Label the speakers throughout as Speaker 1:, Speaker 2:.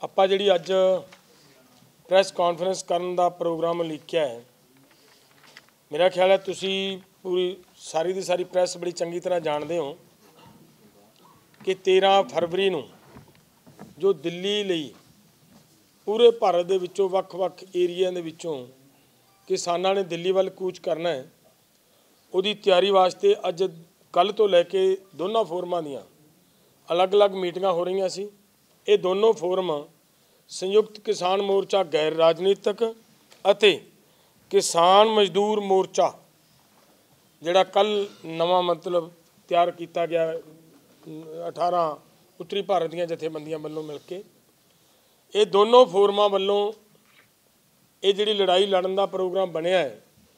Speaker 1: ਆਪਾਂ ਜਿਹੜੀ ਅੱਜ ਪ੍ਰੈਸ ਕਾਨਫਰੰਸ ਕਰਨ ਦਾ ਪ੍ਰੋਗਰਾਮ ਲਿਖਿਆ ਹੈ, ਮੇਰਾ ਖਿਆਲ ਹੈ ਤੁਸੀਂ ਪੂਰੀ ਸਾਰੀ ਦੀ ਸਾਰੀ ਪ੍ਰੈਸ ਬੜੀ ਚੰਗੀ ਤਰ੍ਹਾਂ ਜਾਣਦੇ ਹੋ ਕਿ 13 ਫਰਵਰੀ ਨੂੰ ਜੋ ਦਿੱਲੀ ਲਈ ਪੂਰੇ ਭਾਰਤ ਦੇ ਵਿੱਚੋਂ ਵੱਖ-ਵੱਖ ਏਰੀਆ ਦੇ ਵਿੱਚੋਂ ਕਿਸਾਨਾਂ ਨੇ ਦਿੱਲੀ ਵੱਲ ਕੂਚ ਕਰਨਾ ਹੈ, ਉਹਦੀ ਤਿਆਰੀ ਵਾਸਤੇ ਅੱਜ ਕੱਲ੍ਹ ਤੋਂ ਲੈ ਕੇ ਦੋਨਾਂ ਫੋਰਮਾਂ ਦੀਆਂ ਅਲੱਗ-ਅਲੱਗ ਮੀਟਿੰਗਾਂ ਹੋ ਰਹੀਆਂ ਸੀ। ਇਹ ਦੋਨੋਂ ਫੋਰਮ ਸੰਯੁਕਤ ਕਿਸਾਨ ਮੋਰਚਾ ਗੈਰ ਰਾਜਨੀਤਿਕ ਅਤੇ ਕਿਸਾਨ ਮਜ਼ਦੂਰ ਮੋਰਚਾ ਜਿਹੜਾ ਕੱਲ੍ਹ ਨਵਾਂ ਮਤਲਬ ਤਿਆਰ ਕੀਤਾ ਗਿਆ 18 ਉੱਤਰੀ ਭਾਰਤ ਦੀਆਂ ਜਥੇਬੰਦੀਆਂ ਵੱਲੋਂ ਮਿਲ ਕੇ ਇਹ ਦੋਨੋਂ ਫੋਰਮਾਂ ਵੱਲੋਂ ਇਹ ਜਿਹੜੀ ਲੜਾਈ ਲੜਨ ਦਾ ਪ੍ਰੋਗਰਾਮ ਬਣਿਆ ਹੈ।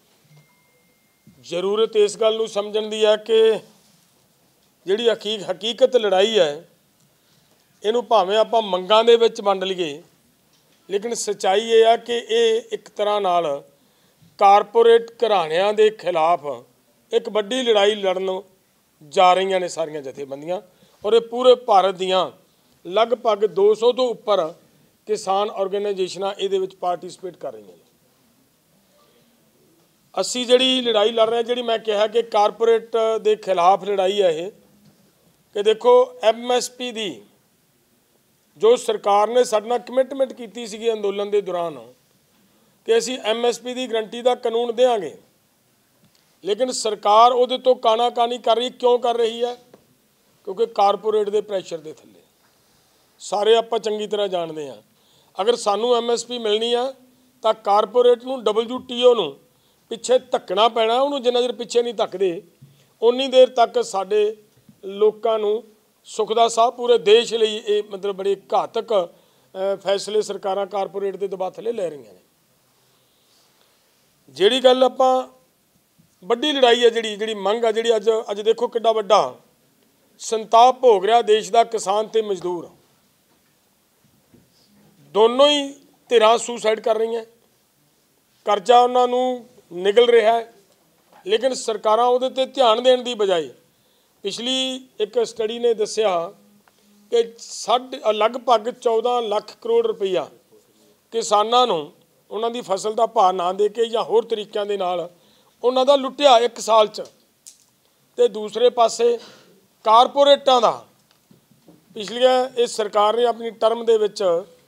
Speaker 1: ਜ਼ਰੂਰਤ ਇਸ ਗੱਲ ਨੂੰ ਸਮਝਣ ਦੀ ਹੈ ਕਿ ਜਿਹੜੀ ਹਕੀਕਤ ਲੜਾਈ ਹੈ ਇਹਨੂੰ ਭਾਵੇਂ ਆਪਾਂ ਮੰਗਾਂ ਦੇ ਵਿੱਚ ਵੰਡ ਲਈਏ, ਲੇਕਿਨ ਸੱਚਾਈ ਇਹ ਹੈ ਕਿ ਇਹ ਇੱਕ ਤਰ੍ਹਾਂ ਨਾਲ ਕਾਰਪੋਰੇਟ ਘਰਾਣਿਆਂ ਦੇ ਖਿਲਾਫ ਇੱਕ ਵੱਡੀ ਲੜਾਈ ਲੜਨ ਜਾ ਰਹੀਆਂ ਨੇ ਸਾਰੀਆਂ ਜਥੇਬੰਦੀਆਂ, ਔਰ ਇਹ ਪੂਰੇ ਭਾਰਤ ਦੀਆਂ ਲਗਭਗ 200 ਤੋਂ ਉੱਪਰ ਕਿਸਾਨ ਆਰਗੇਨਾਈਜੇਸ਼ਨਾਂ ਇਹਦੇ ਵਿੱਚ ਪਾਰਟਿਸਿਪੇਟ ਕਰ ਰਹੀਆਂ ਨੇ। ਅਸੀਂ ਜਿਹੜੀ ਲੜਾਈ ਲੜ ਰਹੇ ਹਾਂ, ਜਿਹੜੀ ਮੈਂ ਕਿਹਾ ਕਿ ਕਾਰਪੋਰੇਟ ਦੇ ਖਿਲਾਫ ਲੜਾਈ ਹੈ ਇਹ, ਕਿ ਦੇਖੋ MSP ਦੀ ਜੋ ਸਰਕਾਰ ਨੇ ਸਾਡੇ ਨਾਲ ਕਮਿਟਮੈਂਟ ਕੀਤੀ ਸੀਗੀ ਅੰਦੋਲਨ ਦੇ ਦੌਰਾਨ ਕਿ ਅਸੀਂ MSP ਦੀ ਗਰੰਟੀ ਦਾ ਕਾਨੂੰਨ ਦੇਵਾਂਗੇ, ਲੇਕਿਨ ਸਰਕਾਰ ਉਹਦੇ ਤੋਂ ਕਾਨਾਕਾਨੀ ਕਰ ਰਹੀ। ਕਿਉਂ ਕਰ ਰਹੀ ਹੈ? ਕਿਉਂਕਿ ਕਾਰਪੋਰੇਟ ਦੇ ਪ੍ਰੈਸ਼ਰ ਦੇ ਥੱਲੇ ਸਾਰੇ ਆਪਾਂ ਚੰਗੀ ਤਰ੍ਹਾਂ ਜਾਣਦੇ ਹਾਂ। ਅਗਰ ਸਾਨੂੰ MSP ਮਿਲਣੀ ਆ ਤਾਂ ਕਾਰਪੋਰੇਟ ਨੂੰ WTO ਨੂੰ ਪਿੱਛੇ ਧੱਕਣਾ ਪੈਣਾ। ਉਹਨੂੰ ਜਿੰਨਾ ਚਿਰ ਪਿੱਛੇ ਨਹੀਂ ਧੱਕਦੇ ਉਨੀ ਦੇਰ ਤੱਕ ਸਾਡੇ ਲੋਕਾਂ ਨੂੰ ਸੁੱਖ ਦਾ ਸਾਹ ਪੂਰੇ ਦੇਸ਼ ਲਈ ਇਹ ਮਤਲਬ ਬੜੇ ਘਾਤਕ ਫੈਸਲੇ ਸਰਕਾਰਾਂ ਕਾਰਪੋਰੇਟ ਦੇ ਦਬਾਅ ਥੱਲੇ ਲੈ ਰਹੀਆਂ ਨੇ। ਜਿਹੜੀ ਗੱਲ ਆਪਾਂ ਵੱਡੀ ਲੜਾਈ ਹੈ, ਜਿਹੜੀ ਮੰਗ ਆ, ਜਿਹੜੀ ਅੱਜ ਦੇਖੋ ਕਿੱਡਾ ਵੱਡਾ ਸੰਤਾਪ ਭੋਗ ਰਿਹਾ ਦੇਸ਼ ਦਾ ਕਿਸਾਨ ਤੇ ਮਜ਼ਦੂਰ। ਦੋਨੋਂ ਹੀ ਧਿਰਾਂ ਸੁਸਾਈਡ ਕਰ ਰਹੀਆਂ, ਕਰਜ਼ਾ ਉਹਨਾਂ ਨੂੰ ਨਿਗਲ ਰਿਹਾ ਹੈ, ਲੇਕਿਨ ਸਰਕਾਰਾਂ ਉਹਦੇ 'ਤੇ ਧਿਆਨ ਦੇਣ ਦੀ ਬਜਾਏ ਪਿਛਲੀ ਇੱਕ ਸਟੱਡੀ ਨੇ ਦੱਸਿਆ ਕਿ ਲਗਭਗ 14 ਲੱਖ ਕਰੋੜ ਰੁਪਈਆ ਕਿਸਾਨਾਂ ਨੂੰ ਉਹਨਾਂ ਦੀ ਫਸਲ ਦਾ ਭਾਅ ਨਾ ਦੇ ਕੇ ਜਾਂ ਹੋਰ ਤਰੀਕਿਆਂ ਦੇ ਨਾਲ ਉਹਨਾਂ ਦਾ ਲੁੱਟਿਆ ਇੱਕ ਸਾਲ 'ਚ। ਅਤੇ ਦੂਸਰੇ ਪਾਸੇ ਕਾਰਪੋਰੇਟਾਂ ਦਾ ਪਿਛਲੀਆਂ ਇਸ ਸਰਕਾਰ ਨੇ ਆਪਣੀ ਟਰਮ ਦੇ ਵਿੱਚ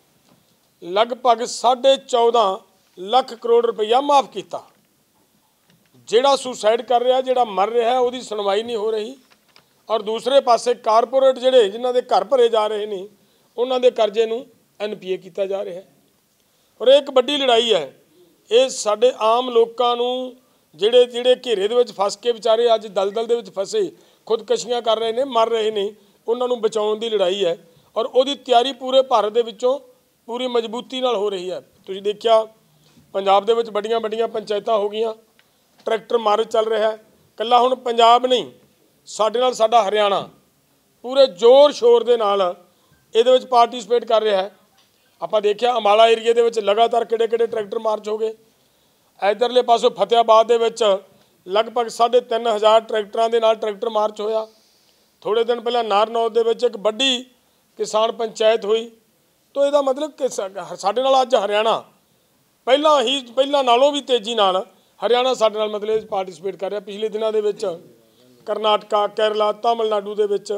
Speaker 1: ਲਗਭਗ 14.5 ਲੱਖ ਕਰੋੜ ਰੁਪਈਆ ਮਾਫ ਕੀਤਾ। ਜਿਹੜਾ ਸੁਸਾਈਡ ਕਰ ਰਿਹਾ, ਜਿਹੜਾ ਮਰ ਰਿਹਾ, ਉਹਦੀ ਸੁਣਵਾਈ ਨਹੀਂ ਹੋ ਰਹੀ, ਔਰ ਦੂਸਰੇ ਪਾਸੇ ਕਾਰਪੋਰੇਟ ਜਿਹੜੇ ਜਿਨ੍ਹਾਂ ਦੇ ਘਰ ਭਰੇ ਜਾ ਰਹੇ ਨੇ ਉਹਨਾਂ ਦੇ ਕਰਜ਼ੇ ਨੂੰ NPA ਕੀਤਾ ਜਾ ਰਿਹਾ ਹੈ। ਔਰ ਇਹ ਇੱਕ ਵੱਡੀ ਲੜਾਈ ਹੈ। ਇਹ ਸਾਡੇ ਆਮ ਲੋਕਾਂ ਨੂੰ ਜਿਹੜੇ ਘੇਰੇ ਦੇ ਵਿੱਚ ਫਸ ਕੇ ਵਿਚਾਰੇ ਅੱਜ ਦਲਦਲ ਦੇ ਵਿੱਚ ਫਸੇ ਖੁਦਕਸ਼ੀਆਂ ਕਰ ਰਹੇ ਨੇ, ਮਰ ਰਹੇ ਨੇ, ਉਹਨਾਂ ਨੂੰ ਬਚਾਉਣ ਦੀ ਲੜਾਈ ਹੈ। ਔਰ ਉਹਦੀ ਤਿਆਰੀ ਪੂਰੇ ਭਾਰਤ ਦੇ ਵਿੱਚੋਂ ਪੂਰੀ ਮਜ਼ਬੂਤੀ ਨਾਲ ਹੋ ਰਹੀ ਹੈ। ਤੁਸੀਂ ਦੇਖਿਆ ਪੰਜਾਬ ਦੇ ਵਿੱਚ ਵੱਡੀਆਂ ਪੰਚਾਇਤਾਂ ਹੋ ਗਈਆਂ, ਟਰੈਕਟਰ ਮਾਰਚ ਚੱਲ ਰਿਹਾ ਹੈ। ਇਕੱਲਾ ਹੁਣ ਪੰਜਾਬ ਨਹੀਂ, ਸਾਡੇ ਨਾਲ ਸਾਡਾ ਹਰਿਆਣਾ ਪੂਰੇ ਜ਼ੋਰ ਸ਼ੋਰ ਦੇ ਨਾਲ ਇਹਦੇ ਵਿੱਚ ਪਾਰਟਿਸਿਪੇਟ ਕਰ ਰਿਹਾ ਹੈ। ਆਪਾਂ ਦੇਖਿਆ ਅੰਬਾਲਾ ਏਰੀਏ ਦੇ ਵਿੱਚ ਲਗਾਤਾਰ ਕਿਹੜੇ ਟਰੈਕਟਰ ਮਾਰਚ ਹੋ ਗਏ। ਇੱਧਰਲੇ ਪਾਸੋਂ ਫਤਿਆਬਾਦ ਦੇ ਵਿੱਚ ਲਗਭਗ 3500 ਟਰੈਕਟਰਾਂ ਦੇ ਨਾਲ ਟਰੈਕਟਰ ਮਾਰਚ ਹੋਇਆ। ਥੋੜ੍ਹੇ ਦਿਨ ਪਹਿਲਾਂ ਨਾਰਨੌਲ ਦੇ ਵਿੱਚ ਇੱਕ ਵੱਡੀ ਕਿਸਾਨ ਪੰਚਾਇਤ ਹੋਈ। ਤਾਂ ਇਹਦਾ ਮਤਲਬ ਕਿ ਸਾਡੇ ਨਾਲ ਅੱਜ ਹਰਿਆਣਾ ਪਹਿਲਾਂ ਨਾਲੋਂ ਵੀ ਤੇਜ਼ੀ ਨਾਲ ਹਰਿਆਣਾ ਸਾਡੇ ਨਾਲ ਮਤਲਬ ਪਾਰਟਿਸਿਪੇਟ ਕਰ ਰਿਹਾ। ਪਿਛਲੇ ਦਿਨਾਂ ਦੇ ਵਿੱਚ ਕਰਨਾਟਕਾ, ਕੇਰਲਾ, ਤਾਮਿਲਨਾਡੂ ਦੇ ਵਿੱਚ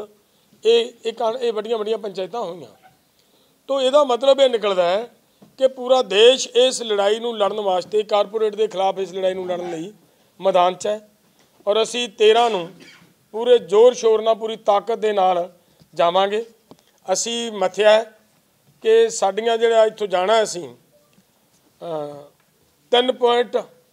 Speaker 1: ਇਹ ਵੱਡੀਆਂ ਪੰਚਾਇਤਾਂ ਹੋਈਆਂ। ਤਾਂ ਇਹਦਾ ਮਤਲਬ ਇਹ ਨਿਕਲਦਾ ਹੈ ਕਿ ਪੂਰਾ ਦੇਸ਼ ਇਸ ਲੜਾਈ ਨੂੰ ਲੜਨ ਵਾਸਤੇ, ਕਾਰਪੋਰੇਟ ਦੇ ਖਿਲਾਫ ਇਸ ਲੜਾਈ ਨੂੰ ਲੜਨ ਲਈ ਮੈਦਾਨ 'ਚ ਹੈ। ਔਰ ਅਸੀਂ 13 ਨੂੰ ਪੂਰੇ ਜ਼ੋਰ ਸ਼ੋਰ ਨਾਲ, ਪੂਰੀ ਤਾਕਤ ਦੇ ਨਾਲ ਜਾਵਾਂਗੇ। ਅਸੀਂ ਮੱਥਿਆ ਹੈ ਕਿ ਸਾਡੀਆਂ ਜਿਹੜਾ ਇੱਥੋਂ ਜਾਣਾ ਅਸੀਂ 3 ਪੁਆਇੰਟ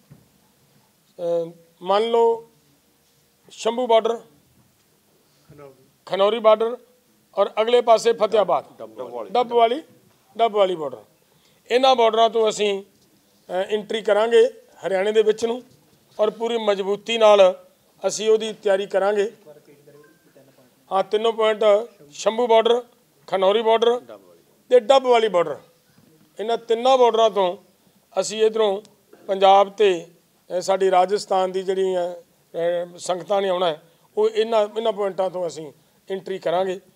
Speaker 1: ਮੰਨ ਲਓ ਸ਼ੰਭੂ ਬਾਰਡਰ, ਖਨੌਰੀ ਬਾਰਡਰ ਔਰ ਅਗਲੇ ਪਾਸੇ ਫਤਿਆਬਾਦ ਡੱਬ ਵਾਲੀ ਬਾਰਡਰ, ਇਹਨਾਂ ਬਾਰਡਰਾਂ ਤੋਂ ਅਸੀਂ ਐਂਟਰੀ ਕਰਾਂਗੇ ਹਰਿਆਣੇ ਦੇ ਵਿੱਚ ਨੂੰ, ਔਰ ਪੂਰੀ ਮਜ਼ਬੂਤੀ ਨਾਲ ਅਸੀਂ ਉਹਦੀ ਤਿਆਰੀ ਕਰਾਂਗੇ। ਹਾਂ, 3 point Shambhu border, Khanauri border ਅਤੇ ਡੱਬ ਵਾਲੀ ਬਾਰਡਰ, ਇਹਨਾਂ 3 ਬਾਰਡਰਾਂ ਤੋਂ ਅਸੀਂ ਇੱਧਰੋਂ ਪੰਜਾਬ ਅਤੇ ਸਾਡੀ ਰਾਜਸਥਾਨ ਦੀ ਜਿਹੜੀਆਂ ਸੰਗਤਾਂ ਨੇ ਆਉਣਾ ਹੈ ਉਹ ਇਹਨਾਂ ਪੁਆਇੰਟਾਂ ਤੋਂ ਅਸੀਂ ਐਂਟਰੀ ਕਰਾਂਗੇ।